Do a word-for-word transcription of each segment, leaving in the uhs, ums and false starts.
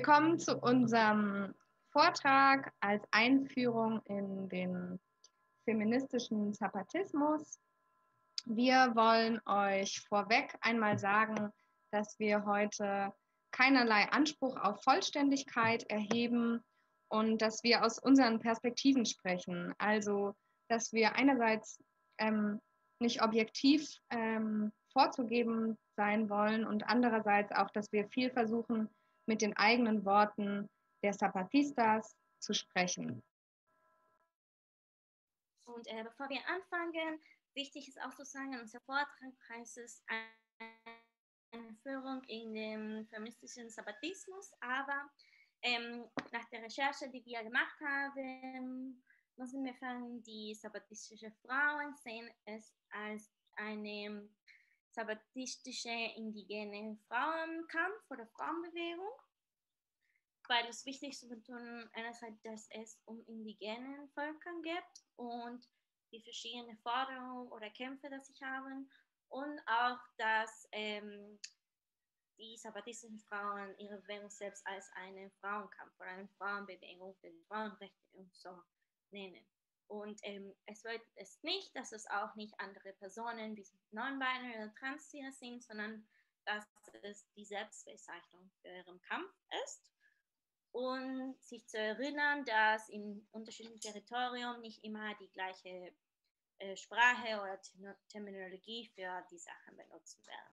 Willkommen zu unserem Vortrag als Einführung in den feministischen Zapatismus. Wir wollen euch vorweg einmal sagen, dass wir heute keinerlei Anspruch auf Vollständigkeit erheben und dass wir aus unseren Perspektiven sprechen. Also, dass wir einerseits ähm, nicht objektiv ähm, vorzugeben sein wollen und andererseits auch, dass wir viel versuchen, mit den eigenen Worten der Zapatistas zu sprechen. Und äh, bevor wir anfangen, wichtig ist auch zu sagen, unser Vortrag heißt es eine Führung in den feministischen Zapatismus, aber ähm, nach der Recherche, die wir gemacht haben, müssen wir sagen, die zapatistische Frauen sehen es als eine zapatistische indigene Frauenkampf oder Frauenbewegung, weil es wichtig ist zu betonen, einerseits, dass es um indigenen Völkern geht und die verschiedenen Forderungen oder Kämpfe, die sie haben, und auch, dass ähm, die zapatistischen Frauen ihre Bewegung selbst als einen Frauenkampf oder eine Frauenbewegung für die Frauenrechte und so nennen. Und ähm, es bedeutet es nicht, dass es auch nicht andere Personen wie non-binary oder transgender sind, sondern dass es die Selbstbezeichnung für ihren Kampf ist. Und sich zu erinnern, dass in unterschiedlichen Territorien nicht immer die gleiche äh, Sprache oder Terminologie für die Sachen benutzt werden.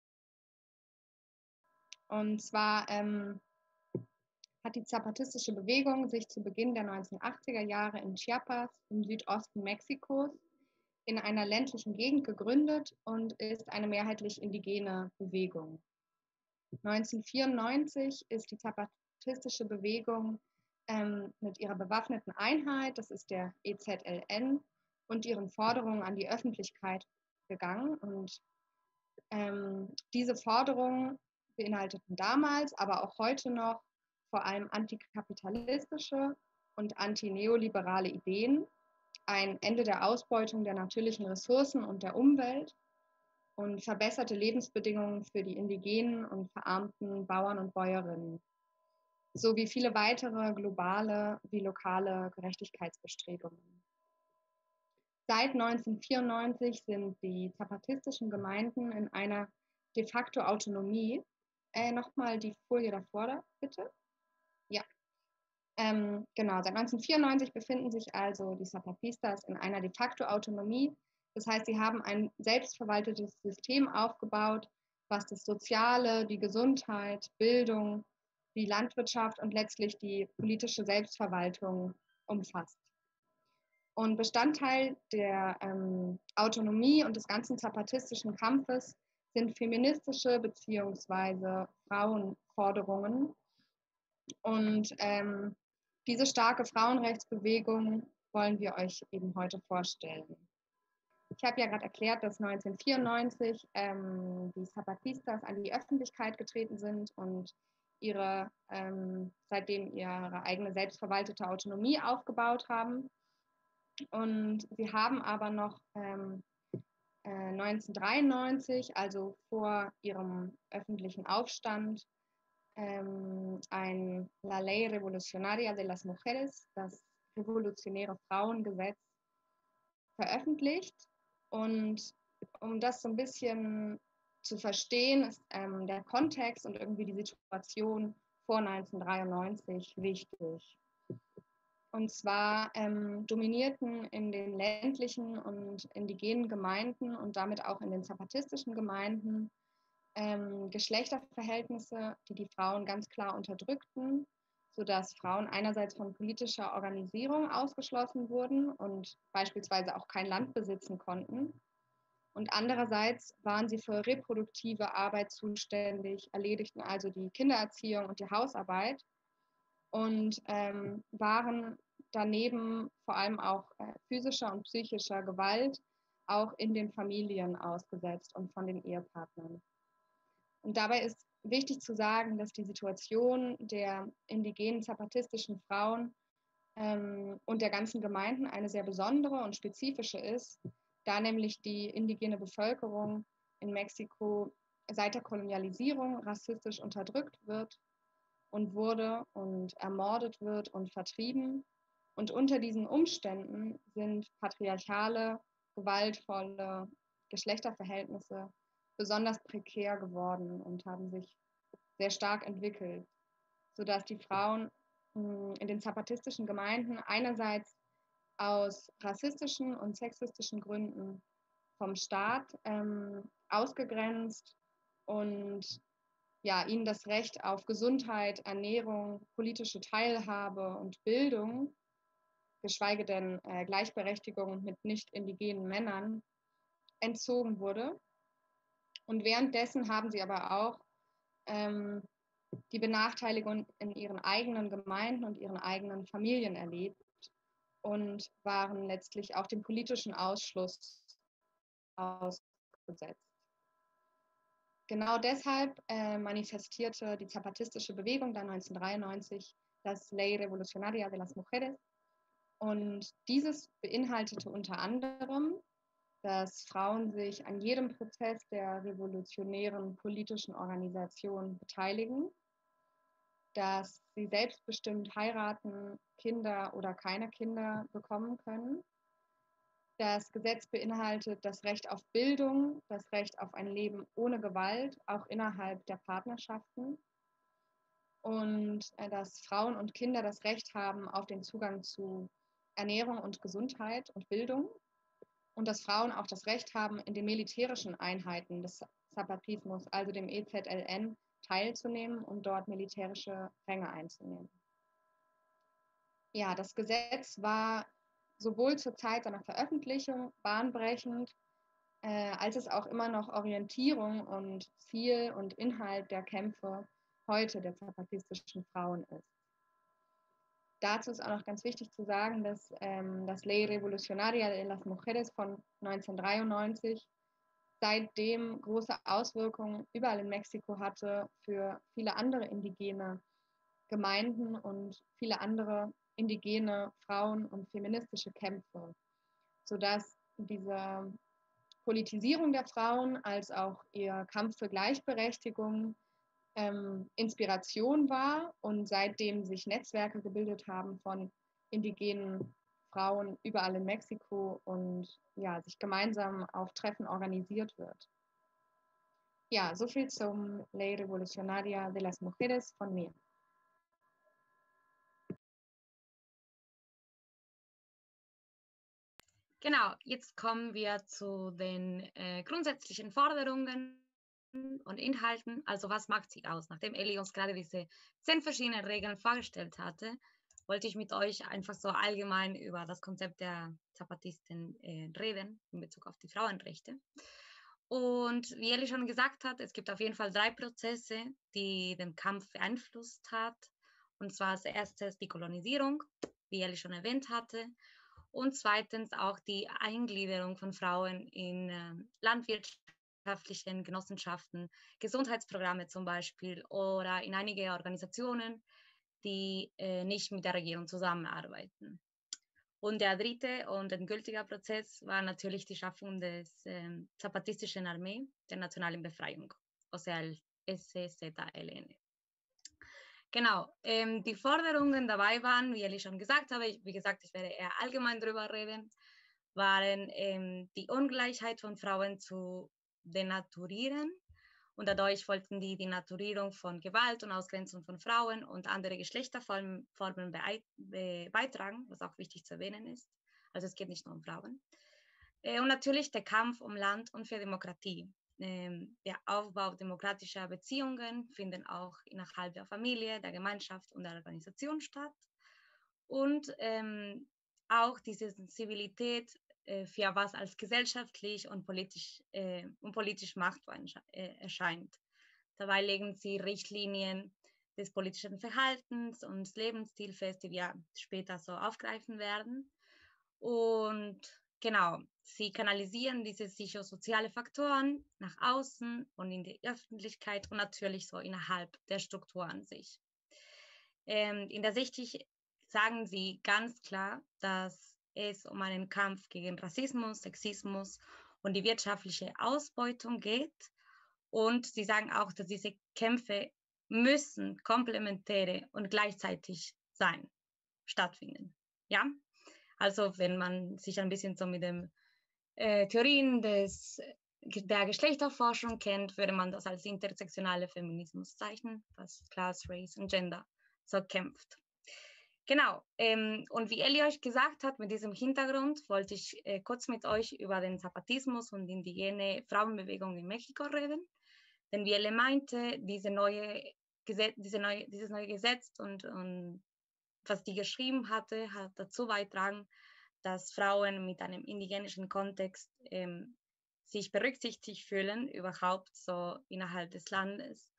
Und zwar ähm, hat die zapatistische Bewegung sich zu Beginn der neunzehnhundertachtziger Jahre in Chiapas im Südosten Mexikos in einer ländlichen Gegend gegründet und ist eine mehrheitlich indigene Bewegung. neunzehnhundertvierundneunzig ist die zapatistische Bewegung ähm, mit ihrer bewaffneten Einheit, das ist der E Z L N, und ihren Forderungen an die Öffentlichkeit gegangen. Und ähm, diese Forderungen beinhalteten damals, aber auch heute noch vor allem antikapitalistische und antineoliberale Ideen, ein Ende der Ausbeutung der natürlichen Ressourcen und der Umwelt und verbesserte Lebensbedingungen für die indigenen und verarmten Bauern und Bäuerinnen, sowie viele weitere globale wie lokale Gerechtigkeitsbestrebungen. Seit neunzehnhundertvierundneunzig sind die zapatistischen Gemeinden in einer de facto Autonomie. Äh, Nochmal die Folie davor, da, bitte. Ja, ähm, genau. Seit neunzehnhundertvierundneunzig befinden sich also die Zapatistas in einer de facto Autonomie. Das heißt, sie haben ein selbstverwaltetes System aufgebaut, was das Soziale, die Gesundheit, Bildung, die Landwirtschaft und letztlich die politische Selbstverwaltung umfasst. Und Bestandteil der ähm, Autonomie und des ganzen zapatistischen Kampfes sind feministische bzw. Frauenforderungen. Und ähm, diese starke Frauenrechtsbewegung wollen wir euch eben heute vorstellen. Ich habe ja gerade erklärt, dass neunzehnhundertvierundneunzig ähm, die Zapatistas an die Öffentlichkeit getreten sind und ihre, ähm, seitdem ihre eigene selbstverwaltete Autonomie aufgebaut haben. Und sie haben aber noch ähm, äh, neunzehnhundertdreiundneunzig, also vor ihrem öffentlichen Aufstand, ähm, ein La Ley Revolucionaria de las Mujeres, das revolutionäre Frauengesetz, veröffentlicht. Und um das so ein bisschen zu verstehen, ist ähm, der Kontext und irgendwie die Situation vor neunzehnhundertdreiundneunzig wichtig. Und zwar ähm, dominierten in den ländlichen und indigenen Gemeinden und damit auch in den zapatistischen Gemeinden ähm, Geschlechterverhältnisse, die die Frauen ganz klar unterdrückten, sodass Frauen einerseits von politischer Organisierung ausgeschlossen wurden und beispielsweise auch kein Land besitzen konnten. Und andererseits waren sie für reproduktive Arbeit zuständig, erledigten also die Kindererziehung und die Hausarbeit und ähm, waren daneben vor allem auch äh, physischer und psychischer Gewalt auch in den Familien ausgesetzt und von den Ehepartnern. Und dabei ist wichtig zu sagen, dass die Situation der indigenen zapatistischen Frauen ähm, und der ganzen Gemeinden eine sehr besondere und spezifische ist, da nämlich die indigene Bevölkerung in Mexiko seit der Kolonialisierung rassistisch unterdrückt wird und wurde und ermordet wird und vertrieben. Und unter diesen Umständen sind patriarchale, gewaltvolle Geschlechterverhältnisse besonders prekär geworden und haben sich sehr stark entwickelt, sodass die Frauen in den zapatistischen Gemeinden einerseits aus rassistischen und sexistischen Gründen vom Staat ähm, ausgegrenzt und ja, ihnen das Recht auf Gesundheit, Ernährung, politische Teilhabe und Bildung, geschweige denn äh, Gleichberechtigung mit nicht indigenen Männern, entzogen wurde. Und währenddessen haben sie aber auch ähm, die Benachteiligung in ihren eigenen Gemeinden und ihren eigenen Familien erlebt und waren letztlich auch dem politischen Ausschluss ausgesetzt. Genau deshalb äh, manifestierte die zapatistische Bewegung dann neunzehnhundertdreiundneunzig das Ley Revolucionaria de las Mujeres. Und dieses beinhaltete unter anderem, dass Frauen sich an jedem Prozess der revolutionären politischen Organisation beteiligen, dass sie selbstbestimmt heiraten, Kinder oder keine Kinder bekommen können. Das Gesetz beinhaltet das Recht auf Bildung, das Recht auf ein Leben ohne Gewalt, auch innerhalb der Partnerschaften. Und dass Frauen und Kinder das Recht haben auf den Zugang zu Ernährung und Gesundheit und Bildung. Und dass Frauen auch das Recht haben, in den militärischen Einheiten des Zapatismus, also dem E Z L N, teilzunehmen und dort militärische Ränge einzunehmen. Ja, das Gesetz war sowohl zur Zeit seiner Veröffentlichung bahnbrechend, äh, als es auch immer noch Orientierung und Ziel und Inhalt der Kämpfe heute der zapatistischen Frauen ist. Dazu ist auch noch ganz wichtig zu sagen, dass ähm, das Ley Revolucionaria de las Mujeres von neunzehnhundertdreiundneunzig seitdem große Auswirkungen überall in Mexiko hatte für viele andere indigene Gemeinden und viele andere indigene Frauen und feministische Kämpfe, sodass diese Politisierung der Frauen als auch ihr Kampf für Gleichberechtigung ähm, Inspiration war und seitdem sich Netzwerke gebildet haben von indigenen Frauen überall in Mexiko und ja, sich gemeinsam auf Treffen organisiert wird. Ja, soviel zum Ley Revolucionaria de las Mujeres von mir. Genau, jetzt kommen wir zu den äh, grundsätzlichen Forderungen und Inhalten. Also was macht sie aus? Nachdem Eli uns gerade diese zehn verschiedenen Regeln vorgestellt hatte, wollte ich mit euch einfach so allgemein über das Konzept der Zapatistin äh, reden, in Bezug auf die Frauenrechte. Und wie Eli schon gesagt hat, es gibt auf jeden Fall drei Prozesse, die den Kampf beeinflusst hat. Und zwar als erstes die Kolonisierung, wie Eli schon erwähnt hatte. Und zweitens auch die Eingliederung von Frauen in äh, landwirtschaftlichen Genossenschaften, Gesundheitsprogramme zum Beispiel oder in einige Organisationen, die äh, nicht mit der Regierung zusammenarbeiten. Und der dritte und endgültige Prozess war natürlich die Schaffung des äh, zapatistischen Armee der nationalen Befreiung, o sea, el S Z L N. Genau, ähm, die Forderungen dabei waren, wie ich schon gesagt habe, ich, wie gesagt, ich werde eher allgemein darüber reden, waren ähm, die Ungleichheit von Frauen zu denaturieren und dadurch wollten die die Naturierung von Gewalt und Ausgrenzung von Frauen und andere Geschlechterformen be beitragen, was auch wichtig zu erwähnen ist. Also es geht nicht nur um Frauen. Äh, und natürlich der Kampf um Land und für Demokratie. Der Aufbau demokratischer Beziehungen finden auch innerhalb der Familie, der Gemeinschaft und der Organisation statt. Und ähm, auch diese Sensibilität äh, für was als gesellschaftlich und politisch, äh, und politisch machbar äh, erscheint. Dabei legen sie Richtlinien des politischen Verhaltens und Lebensstils fest, die wir später so aufgreifen werden. Und genau, sie kanalisieren diese psychosoziale Faktoren nach außen und in die Öffentlichkeit und natürlich so innerhalb der Struktur an sich. Ähm, in der Sicht sagen sie ganz klar, dass es um einen Kampf gegen Rassismus, Sexismus und die wirtschaftliche Ausbeutung geht. Und sie sagen auch, dass diese Kämpfe müssen komplementäre und gleichzeitig sein, stattfinden. Ja? Also wenn man sich ein bisschen so mit den äh, Theorien des, der Geschlechterforschung kennt, würde man das als intersektionale Feminismus zeichnen, was Class, Race und Gender so kämpft. Genau, ähm, und wie Elli euch gesagt hat, mit diesem Hintergrund wollte ich äh, kurz mit euch über den Zapatismus und indigene Frauenbewegung in Mexiko reden. Denn wie Elli meinte, diese neue Gesetz, diese neue, dieses neue Gesetz und, und was die geschrieben hatte, hat dazu beigetragen, dass Frauen mit einem indigenischen Kontext ähm, sich berücksichtigt fühlen, überhaupt so innerhalb des Landes.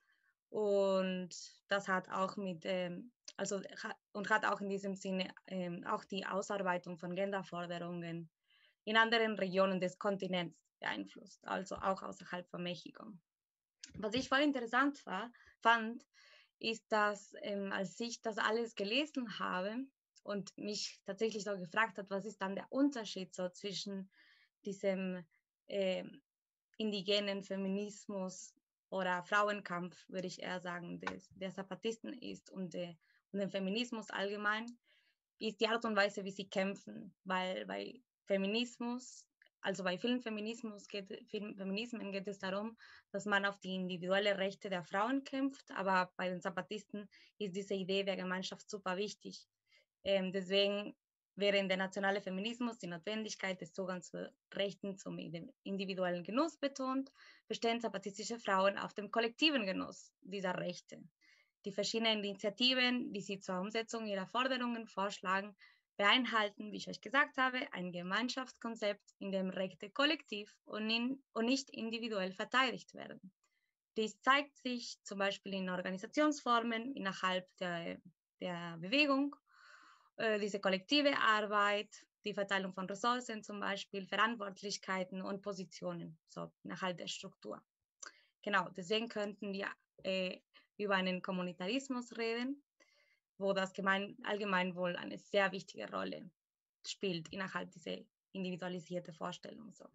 Und das hat auch mit, ähm, also und hat auch in diesem Sinne ähm, auch die Ausarbeitung von Genderforderungen in anderen Regionen des Kontinents beeinflusst, also auch außerhalb von Mexiko. Was ich voll interessant war, fand, ist, dass ähm, als ich das alles gelesen habe und mich tatsächlich so gefragt hat, was ist dann der Unterschied so zwischen diesem äh, indigenen Feminismus oder Frauenkampf, würde ich eher sagen, des, der Zapatisten ist und, de, und dem Feminismus allgemein, ist die Art und Weise, wie sie kämpfen, weil bei Feminismus, also bei vielen Feminismus geht, vielen Feminismen geht es darum, dass man auf die individuellen Rechte der Frauen kämpft, aber bei den Zapatisten ist diese Idee der Gemeinschaft super wichtig. Ähm, deswegen während der nationale Feminismus die Notwendigkeit des Zugangs zu Rechten zum individuellen Genuss betont, bestehen zapatistische Frauen auf dem kollektiven Genuss dieser Rechte. Die verschiedenen Initiativen, die sie zur Umsetzung ihrer Forderungen vorschlagen, beinhalten, wie ich euch gesagt habe, ein Gemeinschaftskonzept, in dem Rechte kollektiv und, in, und nicht individuell verteidigt werden. Dies zeigt sich zum Beispiel in Organisationsformen innerhalb der, der Bewegung, äh, diese kollektive Arbeit, die Verteilung von Ressourcen zum Beispiel, Verantwortlichkeiten und Positionen so innerhalb der Struktur. Genau, deswegen könnten wir äh, über einen Kommunitarismus reden, wo das Gemein Allgemeinwohl eine sehr wichtige Rolle spielt innerhalb dieser individualisierten Vorstellung. So.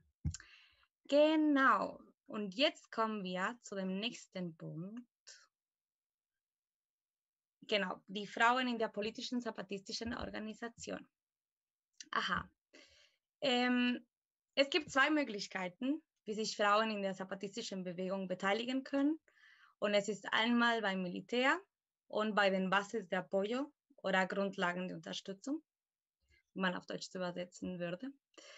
Genau, und jetzt kommen wir zu dem nächsten Punkt. Genau, die Frauen in der politischen zapatistischen Organisation. Aha. Ähm, es gibt zwei Möglichkeiten, wie sich Frauen in der zapatistischen Bewegung beteiligen können. Und es ist einmal beim Militär und bei den Bases de Apoyo oder Grundlagen der Unterstützung, wie man auf Deutsch übersetzen würde.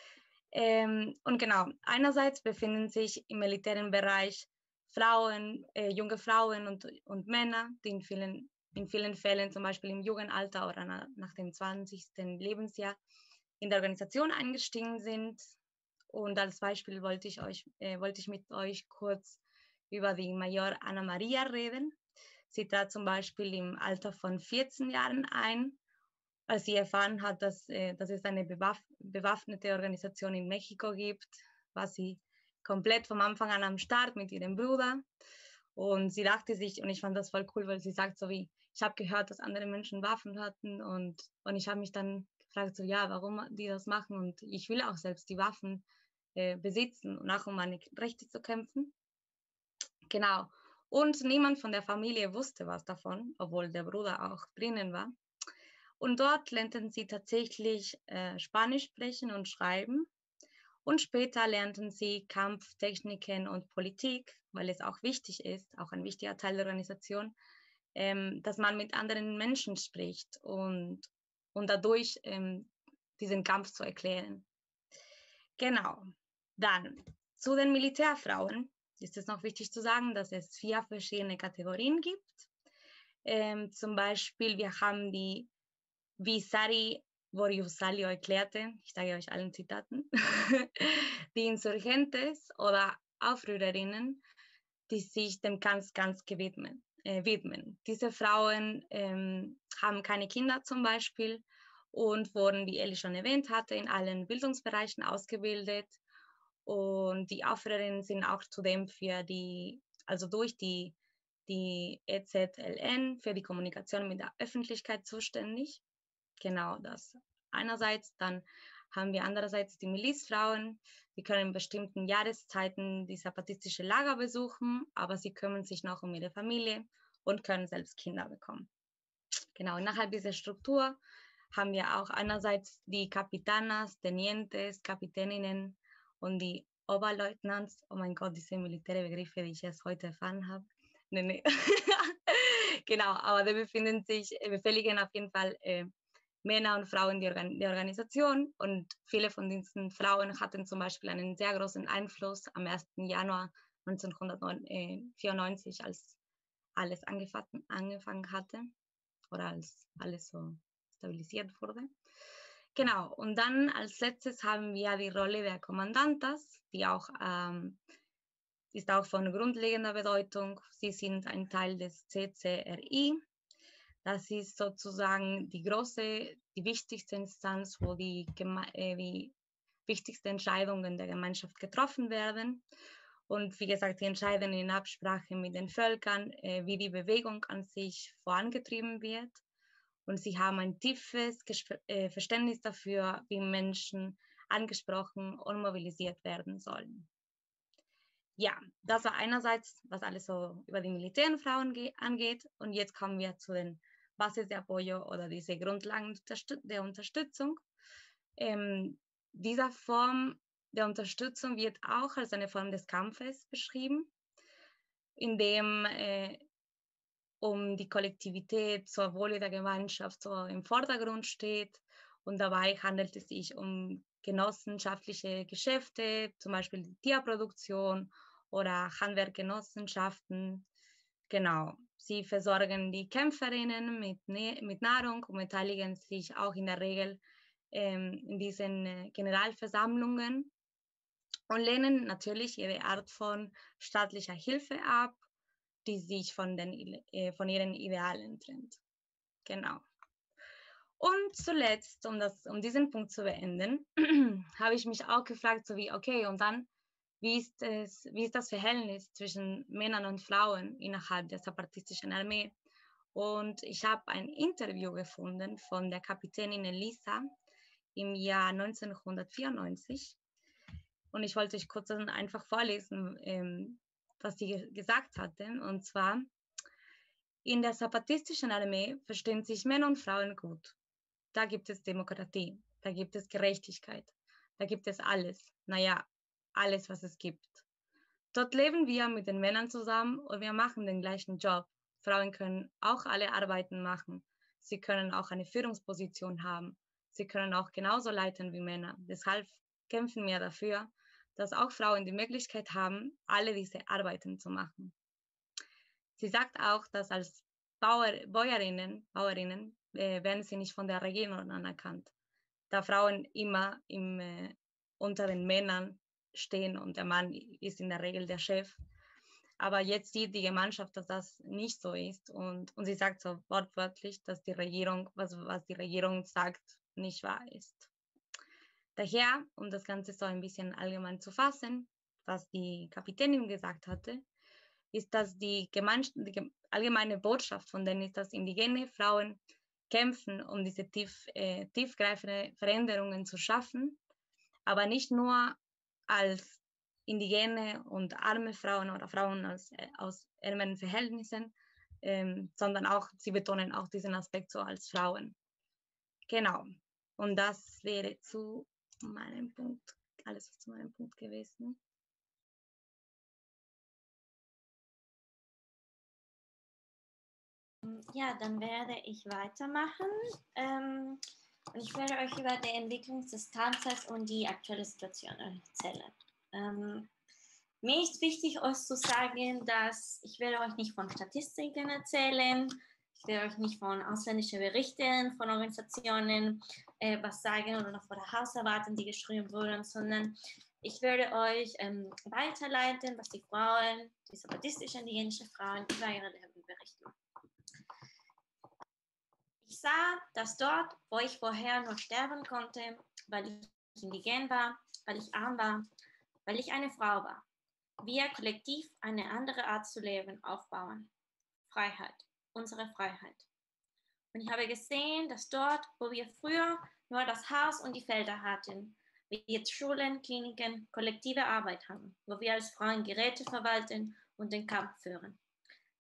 Ähm, und genau, einerseits befinden sich im militären Bereich Frauen, äh, junge Frauen und, und Männer, die in vielen, in vielen Fällen zum Beispiel im Jugendalter oder na, nach dem zwanzigsten Lebensjahr in der Organisation eingestiegen sind. Und als Beispiel wollte ich, euch, äh, wollte ich mit euch kurz über die Major Ana Maria reden. Sie trat zum Beispiel im Alter von vierzehn Jahren ein, als sie erfahren hat, dass, äh, dass es eine bewaff bewaffnete Organisation in Mexiko gibt, war sie komplett vom Anfang an am Start mit ihrem Bruder. Und sie dachte sich, und ich fand das voll cool, weil sie sagt so wie, ich habe gehört, dass andere Menschen Waffen hatten und, und ich habe mich dann gefragt, so ja, warum die das machen und ich will auch selbst die Waffen äh, besitzen und auch um meine Rechte zu kämpfen. Genau. Und niemand von der Familie wusste was davon, obwohl der Bruder auch drinnen war. Und dort lernten sie tatsächlich äh, Spanisch sprechen und schreiben. Und später lernten sie Kampftechniken und Politik, weil es auch wichtig ist, auch ein wichtiger Teil der Organisation, ähm, dass man mit anderen Menschen spricht und, und dadurch ähm, diesen Kampf zu erklären. Genau. Dann zu den Militärfrauen ist es noch wichtig zu sagen, dass es vier verschiedene Kategorien gibt. Ähm, zum Beispiel, wir haben die, wie Sari Borjusalio erklärte, ich sage euch allen Zitaten, die Insurgentes oder Aufrührerinnen, die sich dem Kampf ganz gewidmen, äh, widmen. Diese Frauen ähm, haben keine Kinder zum Beispiel und wurden, wie Elli schon erwähnt hatte, in allen Bildungsbereichen ausgebildet. Und die Aufrührerinnen sind auch zudem für die, also durch die, die E Z L N, für die Kommunikation mit der Öffentlichkeit zuständig. Genau das einerseits. Dann haben wir andererseits die Milizfrauen, die können in bestimmten Jahreszeiten die zapatistische Lager besuchen, aber sie kümmern sich noch um ihre Familie und können selbst Kinder bekommen. Genau, innerhalb dieser Struktur haben wir auch einerseits die Capitanas, Tenientes, Kapitäninnen und die Oberleutnants. Oh mein Gott, diese Militärbegriffe, die ich erst heute erfahren habe. Nee, nee. Genau, aber da befinden sich, befehligen auf jeden Fall äh, Männer und Frauen die, Organ die Organisation, und viele von diesen Frauen hatten zum Beispiel einen sehr großen Einfluss am ersten Januar neunzehnhundertvierundneunzig, als alles angefangen, angefangen hatte oder als alles so stabilisiert wurde. Genau, und dann als letztes haben wir die Rolle der Kommandantas, die auch, ähm, ist auch von grundlegender Bedeutung. Sie sind ein Teil des C C R I. Das ist sozusagen die große, die wichtigste Instanz, wo die, äh, die wichtigsten Entscheidungen der Gemeinschaft getroffen werden. Und wie gesagt, die entscheiden in Absprache mit den Völkern, äh, wie die Bewegung an sich vorangetrieben wird. Und sie haben ein tiefes Gesp äh, Verständnis dafür, wie Menschen angesprochen und mobilisiert werden sollen. Ja, das war einerseits, was alles so über die Militärfrauen angeht. Und jetzt kommen wir zu den Bases de Apoyo oder diese Grundlagen der Unterstützung. Ähm, dieser Form der Unterstützung wird auch als eine Form des Kampfes beschrieben, in dem äh, um die Kollektivität zur Wohle der Gemeinschaft so im Vordergrund steht. Und dabei handelt es sich um genossenschaftliche Geschäfte, zum Beispiel die Tierproduktion oder Handwerkgenossenschaften. Genau, sie versorgen die Kämpferinnen mit, mit Nahrung und beteiligen sich auch in der Regel ähm, in diesen äh, Generalversammlungen und lehnen natürlich jede Art von staatlicher Hilfe ab, die sich von, den, äh, von ihren Idealen trennt. Genau. Und zuletzt, um, das, um diesen Punkt zu beenden, habe ich mich auch gefragt, so wie, okay, und dann, wie ist, es, wie ist das Verhältnis zwischen Männern und Frauen innerhalb der zapatistischen Armee? Und ich habe ein Interview gefunden von der Kapitänin Elisa im Jahr neunzehnhundertvierundneunzig. Und ich wollte euch kurz einfach vorlesen, ähm, was sie gesagt hatte. Und zwar, in der zapatistischen Armee verstehen sich Männer und Frauen gut. Da gibt es Demokratie, da gibt es Gerechtigkeit, da gibt es alles. Naja, alles, was es gibt. Dort leben wir mit den Männern zusammen und wir machen den gleichen Job. Frauen können auch alle Arbeiten machen. Sie können auch eine Führungsposition haben. Sie können auch genauso leiten wie Männer. Deshalb kämpfen wir dafür, dass auch Frauen die Möglichkeit haben, alle diese Arbeiten zu machen. Sie sagt auch, dass als Bauer, Bäuerinnen, Bauerinnen äh, werden sie nicht von der Regierung anerkannt, da Frauen immer im, äh, unter den Männern stehen und der Mann ist in der Regel der Chef. Aber jetzt sieht die Gemeinschaft, dass das nicht so ist, und, und sie sagt so wortwörtlich, dass die Regierung, was, was die Regierung sagt, nicht wahr ist. Daher, um das Ganze so ein bisschen allgemein zu fassen, was die Kapitänin gesagt hatte, ist, dass die, die allgemeine Botschaft von denen ist, dass indigene Frauen kämpfen, um diese tief, äh, tiefgreifende Veränderungen zu schaffen, aber nicht nur als indigene und arme Frauen oder Frauen aus, äh, aus ärmeren Verhältnissen, ähm, sondern auch, sie betonen auch diesen Aspekt so als Frauen. Genau. Und das wäre zu meinem Punkt, alles zu meinem Punkt gewesen. Ja, dann werde ich weitermachen. Ähm, und ich werde euch über die Entwicklung des Kampfes und die aktuelle Situation erzählen. Ähm, mir ist wichtig, euch zu sagen, dass ich werde euch nicht von Statistiken erzählen, ich werde euch nicht von ausländischen Berichten, von Organisationen äh, was sagen oder noch vor der Haus erwarten, die geschrieben wurden, sondern ich werde euch ähm, weiterleiten, was die Frauen, die zapatistischen indigenischen Frauen über ihre Leben berichten. Ich sah, dass dort, wo ich vorher nur sterben konnte, weil ich indigen war, weil ich arm war, weil ich eine Frau war, wir kollektiv eine andere Art zu leben aufbauen. Freiheit, unsere Freiheit. Und ich habe gesehen, dass dort, wo wir früher nur das Haus und die Felder hatten, wir jetzt Schulen, Kliniken, kollektive Arbeit haben, wo wir als Frauen Geräte verwalten und den Kampf führen.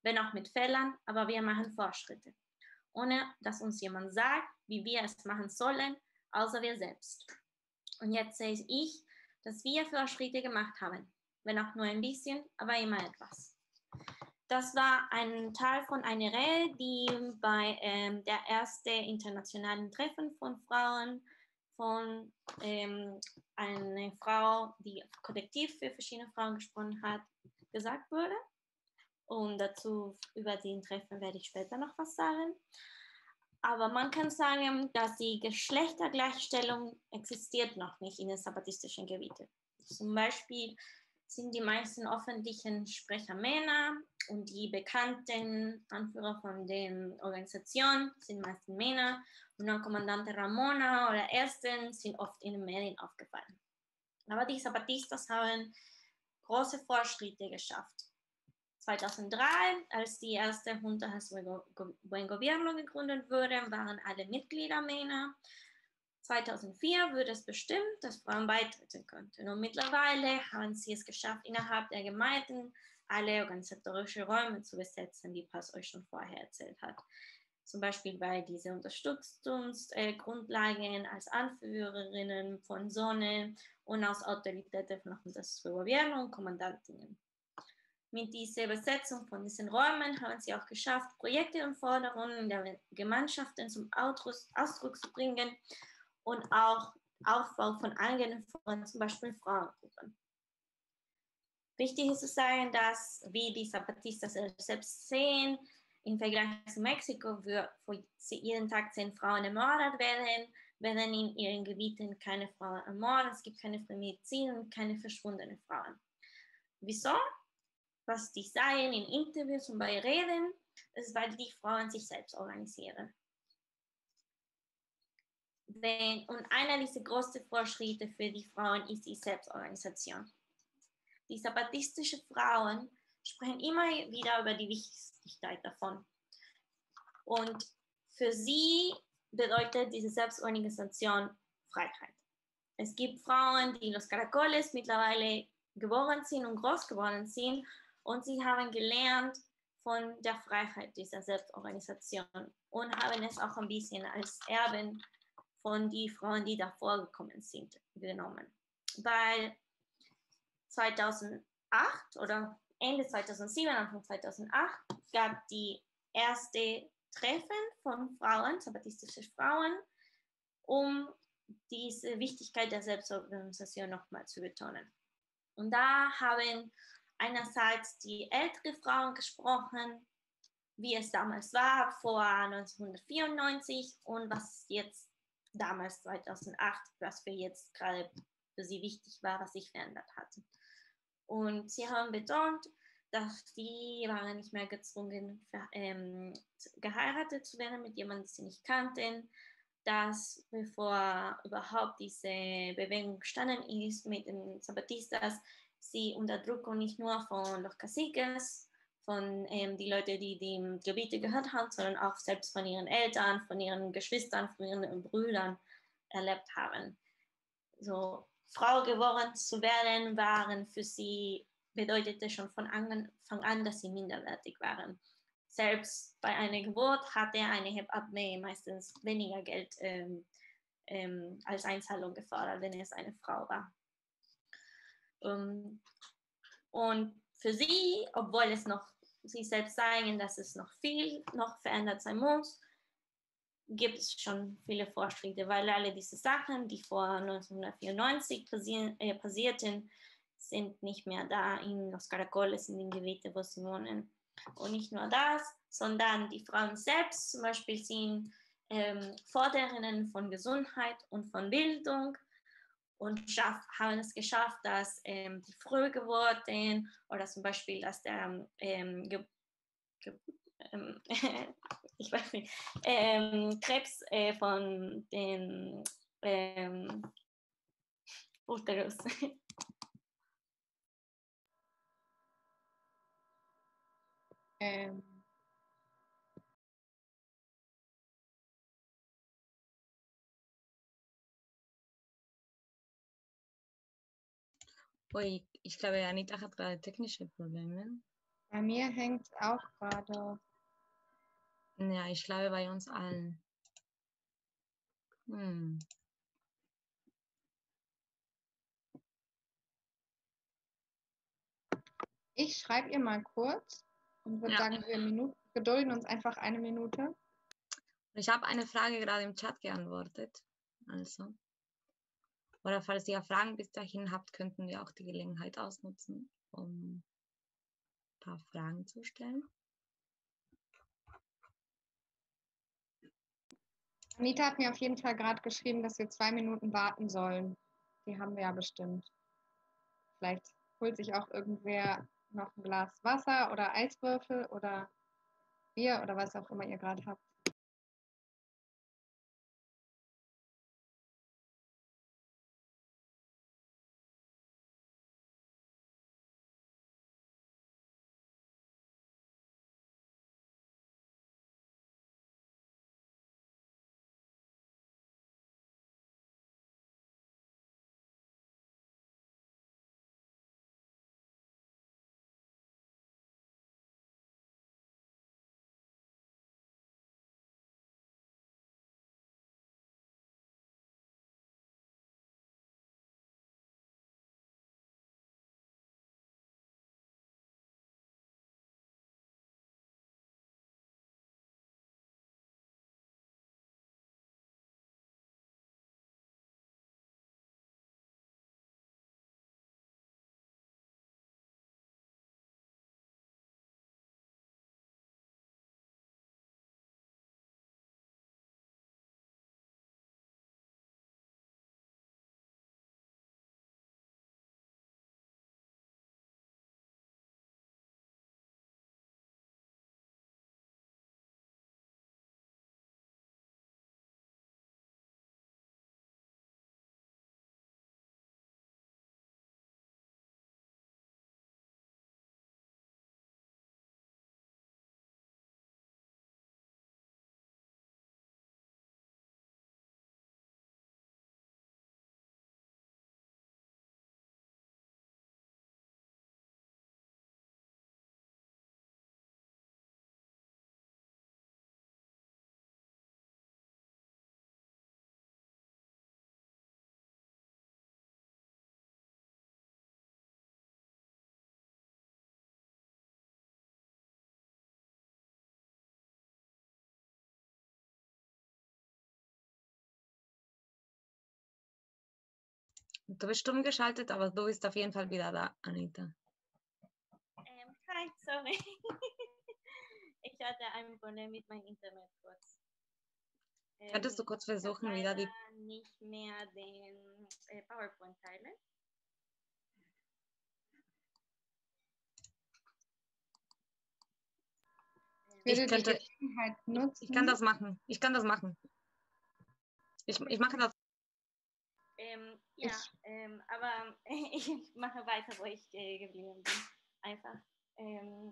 wenn auch mit Fehlern, aber wir machen Fortschritte, ohne dass uns jemand sagt, wie wir es machen sollen, außer wir selbst. Und jetzt sehe ich, dass wir Fortschritte gemacht haben, wenn auch nur ein bisschen, aber immer etwas. Das war ein Teil von einer Rede, die bei ähm, der ersten internationalen Treffen von Frauen von ähm, einer Frau, die kollektiv für verschiedene Frauen gesprochen hat, gesagt wurde. Und dazu über den Treffen werde ich später noch was sagen. Aber man kann sagen, dass die Geschlechtergleichstellung existiert noch nicht in den sabbatistischen Gebieten. Zum Beispiel sind die meisten öffentlichen Sprecher Männer und die bekannten Anführer von den Organisationen sind meistens Männer und auch Kommandante Ramona oder Ersten sind oft in den Medien aufgefallen. Aber die Sabbatistas haben große Fortschritte geschafft. zweitausenddrei, als die erste Juntas Buen Gobierno gegründet wurde, waren alle Mitglieder Männer. zweitausendvier wurde es bestimmt, dass Frauen beitreten könnten. Und mittlerweile haben sie es geschafft, innerhalb der Gemeinden alle organisatorische Räume zu besetzen, wie Paz euch schon vorher erzählt hat. Zum Beispiel bei diesen Unterstützungsgrundlagen äh, als Anführerinnen von Zonen und als Autoritäten von das Gobierno und Kommandantinnen. Mit dieser Besetzung von diesen Räumen haben sie auch geschafft, Projekte und Forderungen der Gemeinschaften zum Ausdruck zu bringen und auch Aufbau von eigenen Foren, zum Beispiel Frauengruppen. Wichtig ist zu sagen, dass, wie die Zapatistas selbst sehen, im Vergleich zu Mexiko, wo jeden Tag zehn Frauen ermordet werden, werden in ihren Gebieten keine Frauen ermordet, es gibt keine Femizide und keine verschwundenen Frauen. Wieso? Was die sagen in Interviews und bei Reden, ist, weil die Frauen sich selbst organisieren. Wenn, und einer dieser großen Fortschritte für die Frauen ist die Selbstorganisation. Die sabbatistischen Frauen sprechen immer wieder über die Wichtigkeit davon. Und für sie bedeutet diese Selbstorganisation Freiheit. Es gibt Frauen, die in Los Caracoles mittlerweile geboren sind und groß geworden sind und sie haben gelernt von der Freiheit dieser Selbstorganisation und haben es auch ein bisschen als Erben von den Frauen, die davor gekommen sind, genommen. Weil zweitausendacht oder Ende zweitausendsieben, Anfang zweitausendacht gab die erste Treffen von Frauen, sabbatistische Frauen, um diese Wichtigkeit der Selbstorganisation nochmal zu betonen. Und da haben einerseits die älteren Frauen gesprochen, wie es damals war, vor neunzehnhundertvierundneunzig und was jetzt damals zweitausendacht, was für jetzt gerade für sie wichtig war, was sich verändert hatte. Und sie haben betont, dass die waren nicht mehr gezwungen, ähm, geheiratet zu werden mit jemandem, den sie nicht kannten, dass bevor überhaupt diese Bewegung gestanden ist mit den Zapatistas, sie Unterdrückung nicht nur von los Caciques, von ähm, die Leute, die die Gebiete gehört haben, sondern auch selbst von ihren Eltern, von ihren Geschwistern, von ihren Brüdern erlebt haben. So, Frau geworden zu werden, waren für sie, bedeutete schon von Anfang an, dass sie minderwertig waren. Selbst bei einer Geburt hatte eine Hebamme meistens weniger Geld ähm, ähm, als Einzahlung gefordert, wenn es eine Frau war. Um, und für sie, obwohl es noch, sie selbst sagen, dass es noch viel noch verändert sein muss, gibt es schon viele Fortschritte, weil alle diese Sachen, die vor neunzehnhundertvierundneunzig passier, äh, passierten, sind nicht mehr da in Los Caracoles, in den Gebieten, wo sie wohnen. Und nicht nur das, sondern die Frauen selbst zum Beispiel sind ähm, Fordererinnen von Gesundheit und von Bildung und schaff, haben es geschafft, dass ähm, die Frühgeburten oder zum Beispiel, dass der ähm, Ge Ge ähm, ich weiß nicht, ähm, Krebs äh, von den ähm, Uterus. Ähm, Ui, ich glaube, Anita hat gerade technische Probleme. Bei mir hängt es auch gerade. Ja, ich glaube bei uns allen. Hm. Ich schreibe ihr mal kurz und würde Ja. sagen, wir Minuten, gedulden uns einfach eine Minute. Ich habe eine Frage gerade im Chat geantwortet. Also. Oder falls ihr Fragen bis dahin habt, könnten wir auch die Gelegenheit ausnutzen, um ein paar Fragen zu stellen. Anita hat mir auf jeden Fall gerade geschrieben, dass wir zwei Minuten warten sollen. Die haben wir ja bestimmt. Vielleicht holt sich auch irgendwer noch ein Glas Wasser oder Eiswürfel oder Bier oder was auch immer ihr gerade habt. Du bist stumm geschaltet, aber du bist auf jeden Fall wieder da, Anita. Ähm, hi, sorry. Ich hatte ein Problem mit meinem Internet kurz. Ähm, Könntest du kurz versuchen, wieder die... nicht mehr den äh, PowerPoint teilen. Ich würde Ich könnte, die Gelegenheit ich, nutzen. ich kann das machen. Ich kann das machen. Ich, ich mache das. Ähm, ja, Ich, ähm, aber ich mache weiter, wo ich äh, geblieben bin. Einfach. Ähm,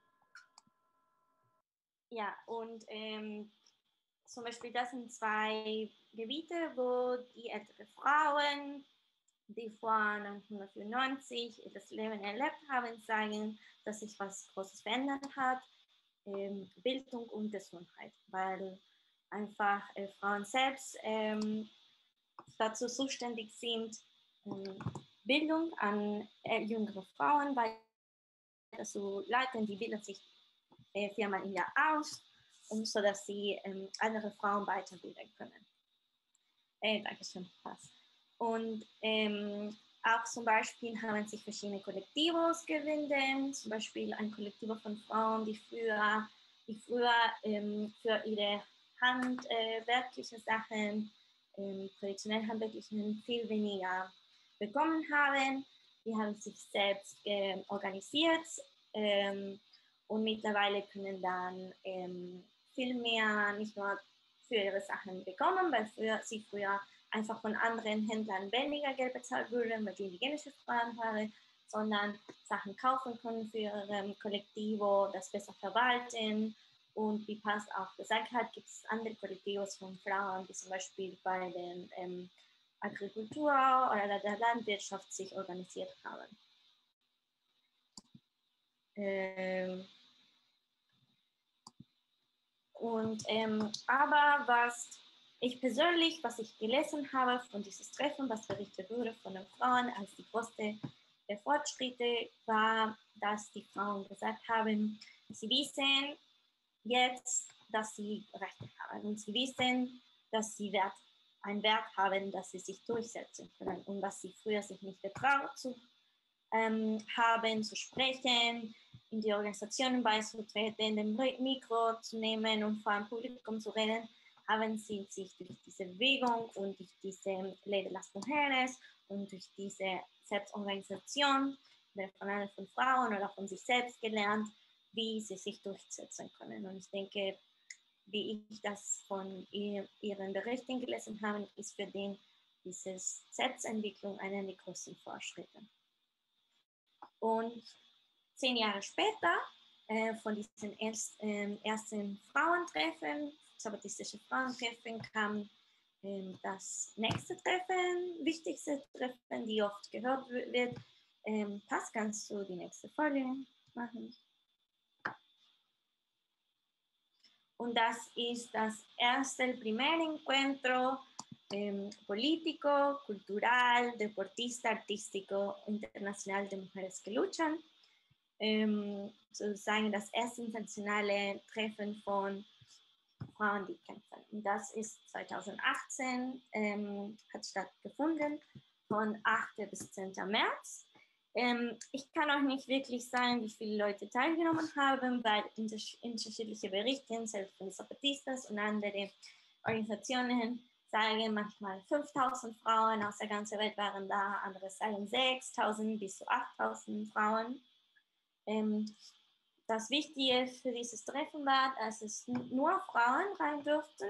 ja, und ähm, zum Beispiel, das sind zwei Gebiete, wo die ältere Frauen, die vor neunzehnhundertvierundneunzig das Leben erlebt haben, sagen, dass sich was Großes verändert hat. Ähm, Bildung und Gesundheit, weil einfach äh, Frauen selbst ähm, dazu zuständig sind, ähm, Bildung an äh, jüngere Frauen weiterzuleiten. Die bilden sich äh, viermal im Jahr aus, um, sodass sie ähm, andere Frauen weiterbilden können. Äh, Dankeschön, Pass. Und ähm, auch zum Beispiel haben sich verschiedene Kollektivos gegründet, zum Beispiel ein Kollektiv von Frauen, die früher, die früher ähm, für ihre handwerklichen äh, Sachen, ähm, traditionell handwerklichen, viel weniger bekommen haben. Die haben sich selbst äh, organisiert ähm, und mittlerweile können dann ähm, viel mehr, nicht nur für ihre Sachen bekommen, weil früher, sie früher einfach von anderen Händlern weniger Geld bezahlt wurden, weil die indigenische Frauen waren, sondern Sachen kaufen können für ihre Kollektivo, das besser verwalten. Und wie Paz auch gesagt hat, gibt es andere Kollektivos von Frauen, die zum Beispiel bei der ähm, Agrikultur oder der Landwirtschaft sich organisiert haben. Ähm, und, ähm, aber was ich persönlich, was ich gelesen habe von dieses Treffen, was berichtet wurde von den Frauen als die größte der Fortschritte, war, dass die Frauen gesagt haben, sie wissen jetzt, dass sie Rechte haben und sie wissen, dass sie Wert, einen Wert haben, dass sie sich durchsetzen können und was sie früher sich nicht getraut zu ähm, haben, zu sprechen, in die Organisationen beizutreten, den Mikro zu nehmen und vor einem Publikum zu reden, haben sie sich durch diese Bewegung und durch diese Ley de las Mujeres und durch diese Selbstorganisation von, von Frauen oder von sich selbst gelernt, wie sie sich durchsetzen können. Und ich denke, wie ich das von ihr, ihren Berichten gelesen habe, ist für den diese Selbstentwicklung einer der größten Fortschritte. Und zehn Jahre später, äh, von diesen erst, äh, ersten Frauentreffen, sabbatistische Frauentreffen, kam äh, das nächste Treffen, wichtigste Treffen, die oft gehört wird. Ähm, Paz, kannst du die nächste Folie machen? Und das ist das erste, el primer encuentro eh, político, cultural, deportista, artístico, internacional de mujeres que luchan. Eh, sozusagen das erste internationale Treffen von Frauen, die kämpfen. Und das ist zweitausendachtzehn, ähm, hat stattgefunden, von achten bis zehnten März. Ähm, ich kann auch nicht wirklich sagen, wie viele Leute teilgenommen haben, weil unterschiedliche Berichte, selbst von Zapatistas und andere Organisationen sagen manchmal fünftausend Frauen aus der ganzen Welt waren da, andere sagen sechstausend bis zu achttausend Frauen. Ähm, das Wichtige für dieses Treffen war, dass es nur Frauen rein durften.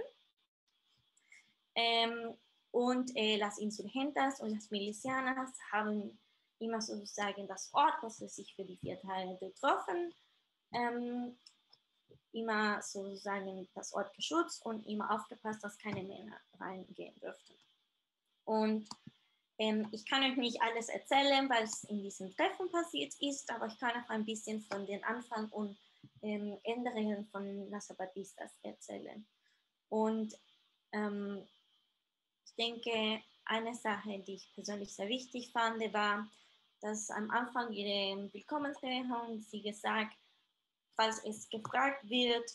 Ähm, und äh, las Insurgentas und las Milicianas haben immer sozusagen das Ort, wo sie sich für die vier Tage getroffen, ähm, immer sozusagen das Ort geschützt und immer aufgepasst, dass keine Männer reingehen dürften. Und ähm, ich kann euch nicht alles erzählen, weil es in diesem Treffen passiert ist, aber ich kann auch ein bisschen von den Anfang und ähm, Änderungen von las Zapatistas erzählen. Und ähm, ich denke, eine Sache, die ich persönlich sehr wichtig fand, war, dass am Anfang ihrer Willkommensrede haben sie gesagt, falls es gefragt wird,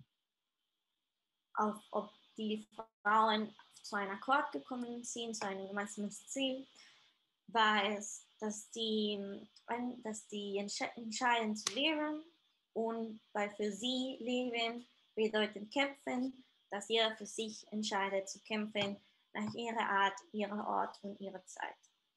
auf, ob die Frauen zu einem Akkord gekommen sind, zu einem gemeinsamen Ziel, war es, dass die, dass die entscheiden zu leben und weil für sie Leben bedeutet kämpfen, dass jeder für sich entscheidet zu kämpfen, nach ihrer Art, ihrer Ort und ihrer Zeit.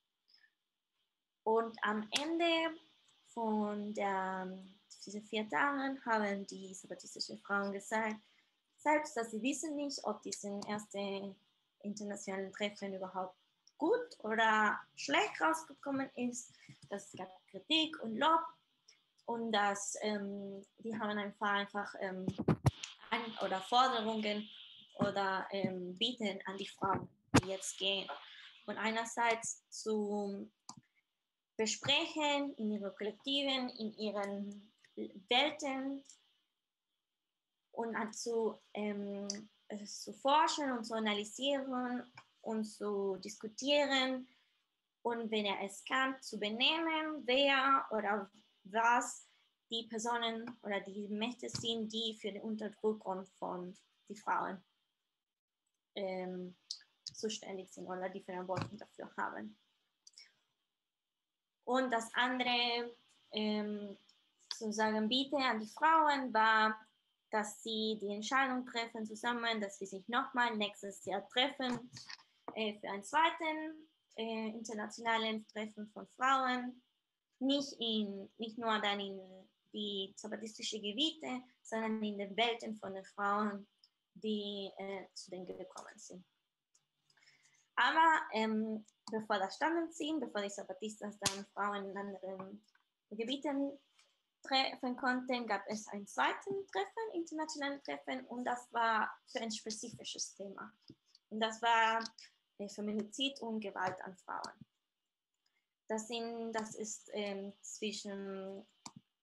Und am Ende von der, diese vier Tagen haben die sabbatistischen Frauen gesagt, selbst dass sie wissen nicht, ob diese erste internationalen Treffen überhaupt gut oder schlecht rausgekommen ist, dass es gab Kritik und Lob und dass ähm, die haben einfach, einfach ähm, an, oder Forderungen oder ähm, Bieten an die Frauen, die jetzt gehen. Und einerseits zu besprechen in ihren Kollektiven, in ihren Welten und zu, ähm, zu forschen und zu analysieren und zu diskutieren und wenn er es kann, zu benennen, wer oder was die Personen oder die Mächte sind, die für die Unterdrückung von den Frauen ähm, zuständig sind oder die Verantwortung dafür haben. Und das andere ähm, sozusagen Bitte an die Frauen war, dass sie die Entscheidung treffen zusammen, dass sie sich nochmal nächstes Jahr treffen äh, für einen zweiten äh, internationalen Treffen von Frauen. Nicht, in, nicht nur dann in die sabbatistische Gebiete, sondern in den Welten von den Frauen, die äh, zu denen gekommen sind. Aber ähm, bevor das Standenziehen, bevor die Sabbatistas dann Frauen in anderen Gebieten treffen konnten, gab es ein zweites Treffen, internationales Treffen, und das war für ein spezifisches Thema. Und das war äh, Feminizid und Gewalt an Frauen. Das, sind, das ist ähm, zwischen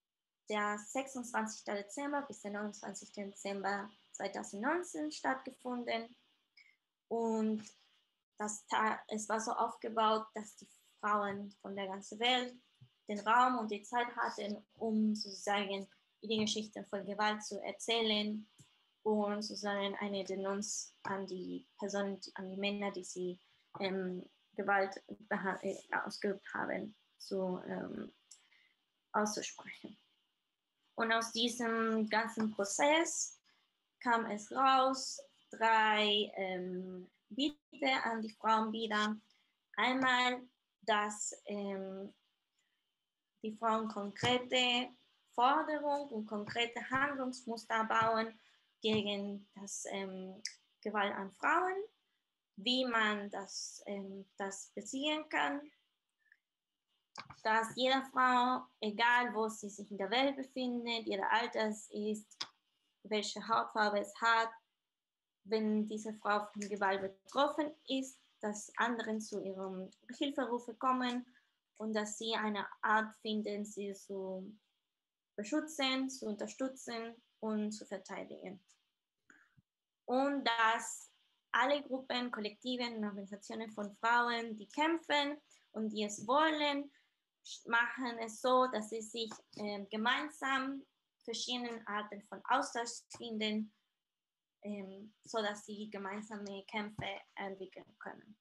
der sechsundzwanzigsten Dezember bis der neunundzwanzigsten Dezember zweitausendneunzehn stattgefunden. Und das, es war so aufgebaut, dass die Frauen von der ganzen Welt den Raum und die Zeit hatten, um sozusagen die Geschichten von Gewalt zu erzählen und sozusagen eine Denunz an die Personen, an die Männer, die sie ähm, Gewalt ausgeübt haben, zu, ähm, auszusprechen. Und aus diesem ganzen Prozess kam es raus, drei ähm, Bitte an die Frauen wieder. Einmal, dass ähm, die Frauen konkrete Forderungen und konkrete Handlungsmuster bauen gegen das ähm, Gewalt an Frauen, wie man das, ähm, das beziehen kann, dass jede Frau, egal wo sie sich in der Welt befindet, ihr Alter ist, welche Hautfarbe es hat, wenn diese Frau von Gewalt betroffen ist, dass anderen zu ihrem Hilferufe kommen und dass sie eine Art finden, sie zu beschützen, zu unterstützen und zu verteidigen. Und dass alle Gruppen, Kollektiven und Organisationen von Frauen, die kämpfen und die es wollen, machen es so, dass sie sich äh, gemeinsam verschiedene Arten von Austausch finden, ähm, sodass sie gemeinsame Kämpfe entwickeln können.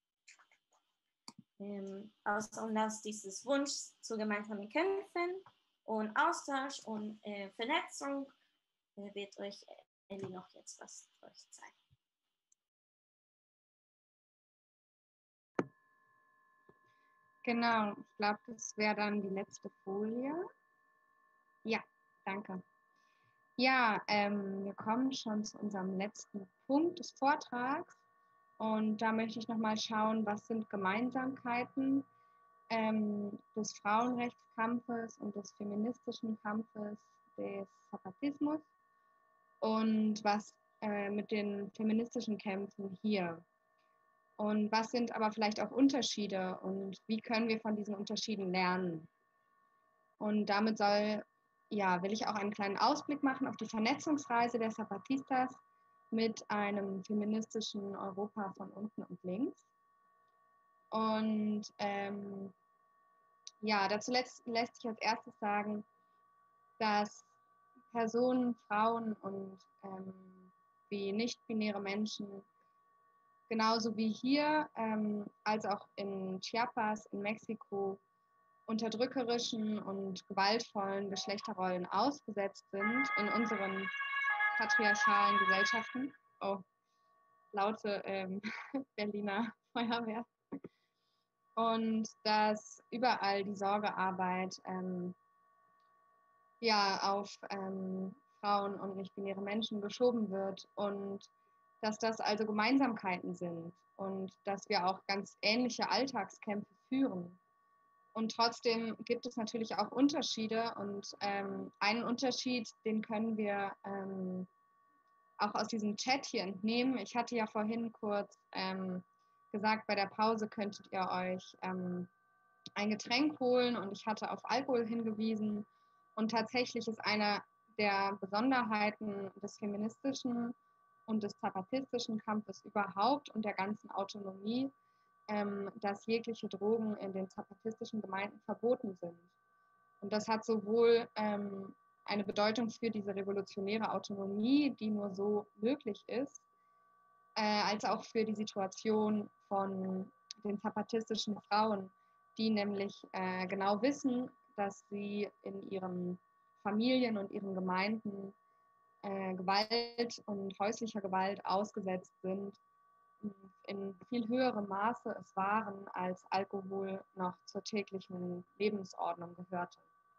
Ähm, aus, und aus dieses Wunsch zu gemeinsamen Kämpfen und Austausch und äh, Vernetzung äh, wird euch Elli noch jetzt was für euch zeigen. Genau, ich glaube, das wäre dann die letzte Folie. Ja, danke. Ja, ähm, wir kommen schon zu unserem letzten Punkt des Vortrags. Und da möchte ich nochmal schauen, was sind Gemeinsamkeiten ähm, des Frauenrechtskampfes und des feministischen Kampfes des Zapatismus und was äh, mit den feministischen Kämpfen hier. Und was sind aber vielleicht auch Unterschiede und wie können wir von diesen Unterschieden lernen? Und damit soll, ja, will ich auch einen kleinen Ausblick machen auf die Vernetzungsreise der Zapatistas mit einem feministischen Europa von unten und links. Und ähm, ja, dazu lässt, lässt sich als erstes sagen, dass Personen, Frauen und ähm, wie nicht-binäre Menschen genauso wie hier ähm, als auch in Chiapas in Mexiko unterdrückerischen und gewaltvollen Geschlechterrollen ausgesetzt sind in unseren patriarchalen Gesellschaften. Oh, laute ähm, Berliner Feuerwehr. Und dass überall die Sorgearbeit ähm, ja, auf ähm, Frauen und nicht-binäre Menschen geschoben wird und dass das also Gemeinsamkeiten sind und dass wir auch ganz ähnliche Alltagskämpfe führen. Und trotzdem gibt es natürlich auch Unterschiede und ähm, einen Unterschied, den können wir ähm, auch aus diesem Chat hier entnehmen. Ich hatte ja vorhin kurz ähm, gesagt, bei der Pause könntet ihr euch ähm, ein Getränk holen und ich hatte auf Alkohol hingewiesen. Und tatsächlich ist eine der Besonderheiten des feministischen und des zapatistischen Kampfes überhaupt und der ganzen Autonomie, ähm, dass jegliche Drogen in den zapatistischen Gemeinden verboten sind. Und das hat sowohl ähm, eine Bedeutung für diese revolutionäre Autonomie, die nur so möglich ist, äh, als auch für die Situation von den zapatistischen Frauen, die nämlich äh, genau wissen, dass sie in ihren Familien und ihren Gemeinden äh, Gewalt und häuslicher Gewalt ausgesetzt sind, in viel höherem Maße es waren, als Alkohol noch zur täglichen Lebensordnung gehörte.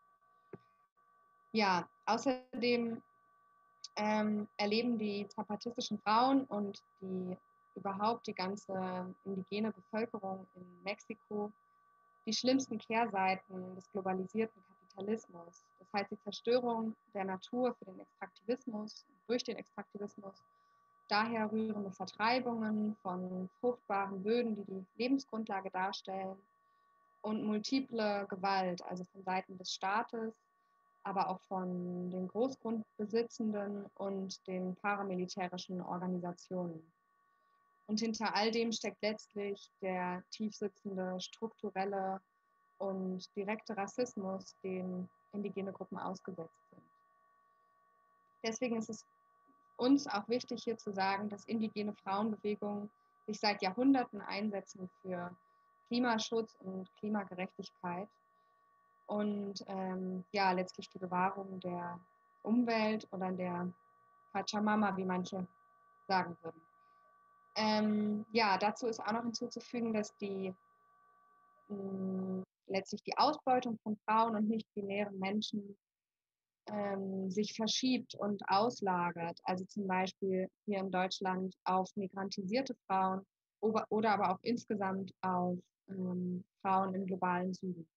Ja, außerdem ähm, erleben die zapatistischen Frauen und die überhaupt die ganze indigene Bevölkerung in Mexiko die schlimmsten Kehrseiten des globalisierten Kapitalismus. Das heißt die Zerstörung der Natur für den Extraktivismus, durch den Extraktivismus, daher rührende Vertreibungen von fruchtbaren Böden, die die Lebensgrundlage darstellen, und multiple Gewalt, also von Seiten des Staates, aber auch von den Großgrundbesitzenden und den paramilitärischen Organisationen. Und hinter all dem steckt letztlich der tiefsitzende strukturelle und direkte Rassismus, dem indigene Gruppen ausgesetzt sind. Deswegen ist es uns auch wichtig, hier zu sagen, dass indigene Frauenbewegungen sich seit Jahrhunderten einsetzen für Klimaschutz und Klimagerechtigkeit und ähm, ja, letztlich die Bewahrung der Umwelt oder der Pachamama, wie manche sagen würden. Ähm, ja, dazu ist auch noch hinzuzufügen, dass die mh, letztlich die Ausbeutung von Frauen und nicht-binären Menschen ähm, sich verschiebt und auslagert. Also zum Beispiel hier in Deutschland auf migrantisierte Frauen oder, oder aber auch insgesamt auf ähm, Frauen im globalen Süden.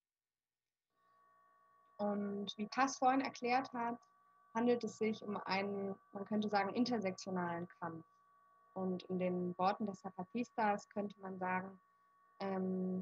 Und wie Paz vorhin erklärt hat, handelt es sich um einen, man könnte sagen, intersektionalen Kampf. Und in den Worten des Zapatistas könnte man sagen, ähm,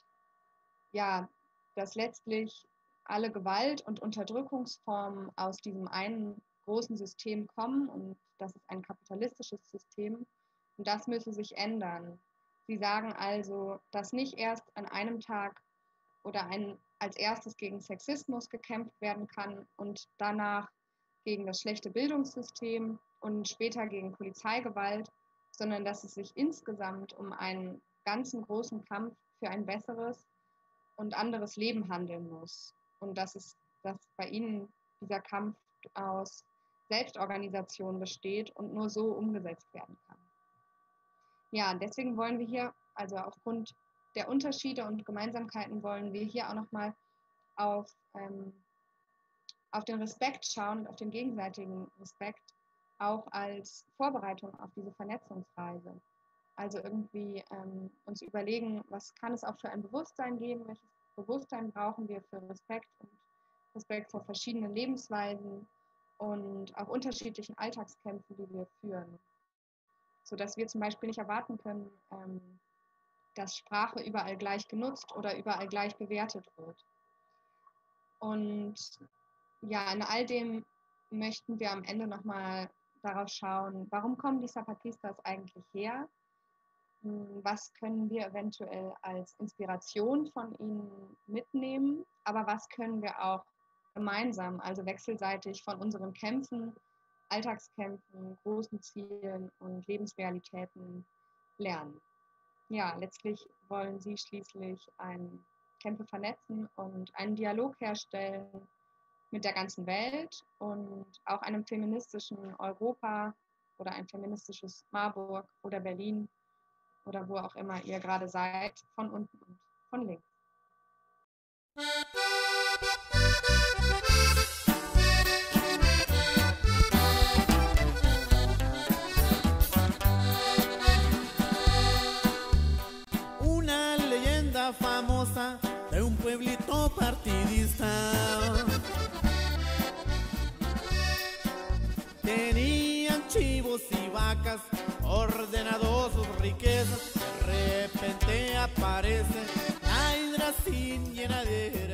ja, dass letztlich alle Gewalt- und Unterdrückungsformen aus diesem einen großen System kommen und das ist ein kapitalistisches System und das müsse sich ändern. Sie sagen also, dass nicht erst an einem Tag oder ein, als erstes gegen Sexismus gekämpft werden kann und danach gegen das schlechte Bildungssystem und später gegen Polizeigewalt, sondern dass es sich insgesamt um einen ganzen großen Kampf für ein besseres und anderes Leben handeln muss. Und dass, es, dass bei ihnen dieser Kampf aus Selbstorganisation besteht und nur so umgesetzt werden kann. Ja, deswegen wollen wir hier, also aufgrund der Unterschiede und Gemeinsamkeiten, wollen wir hier auch nochmal auf, ähm, auf den Respekt schauen, auf den gegenseitigen Respekt, auch als Vorbereitung auf diese Vernetzungsreise. Also irgendwie ähm, uns überlegen, was kann es auch für ein Bewusstsein geben, welches Bewusstsein brauchen wir für Respekt und Respekt vor verschiedenen Lebensweisen und auch unterschiedlichen Alltagskämpfen, die wir führen. Sodass wir zum Beispiel nicht erwarten können, ähm, dass Sprache überall gleich genutzt oder überall gleich bewertet wird. Und ja, in all dem möchten wir am Ende nochmal darauf schauen, warum kommen die Zapatistas eigentlich her? Was können wir eventuell als Inspiration von ihnen mitnehmen, aber was können wir auch gemeinsam, also wechselseitig von unseren Kämpfen, Alltagskämpfen, großen Zielen und Lebensrealitäten lernen. Ja, letztlich wollen sie schließlich ein Kämpfe vernetzen und einen Dialog herstellen mit der ganzen Welt und auch einem feministischen Europa oder ein feministisches Marburg oder Berlin oder wo auch immer ihr gerade seid, von unten und von links. Una leyenda famosa de un pueblito partidista. Tenían chivos y vacas, ordenados sus riquezas. De repente aparece la hidra sin llena de